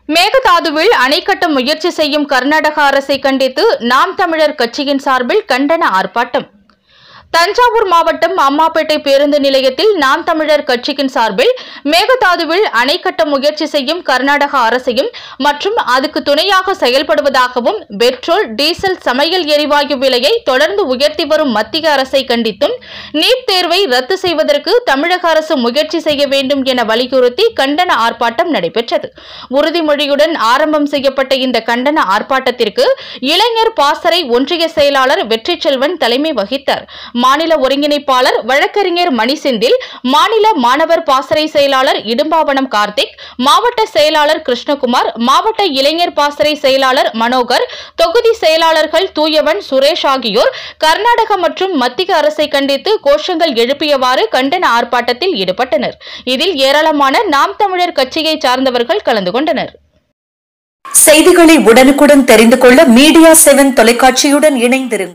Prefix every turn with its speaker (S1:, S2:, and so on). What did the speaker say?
S1: மேகதாதுவில் அணை கட்ட முயற்சி செய்யும் கர்நாடக அரசை கண்டித்து நாம் தமிழர் கட்சியின் சார்பில் கண்டன ஆர்ப்பாட்டம். தஞ்சாவூர் மாவட்டம் அம்மாப்பேட்டை பேருந்து நிலையத்தில் நாம் தமிழர் கட்சியின் சார்பில் மேகதாதுவில் அணை கட்ட முயற்சி செய்யும் கர்நாடக அரசையும் மற்றும் அதுக்கு துணையாக செயல்படுவதாகவும் பெட்ரோல், டீசல், சமையல் எரிவாயு விலையை தொடர்ந்து உயர்த்தி வரும் மத்திய அரசை கண்டித்தும் நீட் தேர்வை ரத்து செய்வதற்கு தமிழக அரசு முயற்சி செய்ய வேண்டும் என வலியுறுத்தி கண்டன ஆர்ப்பாட்டம் நடைபெற்றது. உறுதிமொழியுடன் ஆரம்பம் செய்யப்பட்ட இந்த கண்டன ஆர்ப்பாட்டத்திற்கு இளைஞர் பாசறை ஒன்றிய செயலாளர் வெற்றிச்செல்வன் தலைமை வகித்தார். மாநில ஒருங்கிணைப்பாளர் வழக்கறிஞர் மணிசெந்தில், மாநில மாணவர் பாசறை செயலாளர் இடும்பாவனம் கார்த்திக், மாவட்ட செயலாளர் கிருஷ்ணகுமார், மாவட்ட இளைஞர் பாசறை செயலாளர் மனோகர், தொகுதி செயலாளர்கள் தூயவன், சுரேஷ் ஆகியோர் கர்நாடக மற்றும் மத்திய அரசை கண்டித்து கோஷங்கள் எழுப்பியவாறு கண்டன ஆர்ப்பாட்டத்தில் ஈடுபட்டனர். இதில் ஏராளமான நாம் தமிழர் கட்சியை சார்ந்தவர்கள் கலந்து கொண்டனர்.
S2: செய்திகளை உடனுக்குடன் தெரிந்து கொள்ள மீடியா 7 தொலைக்காட்சியுடன் இணைந்திருங்கள்.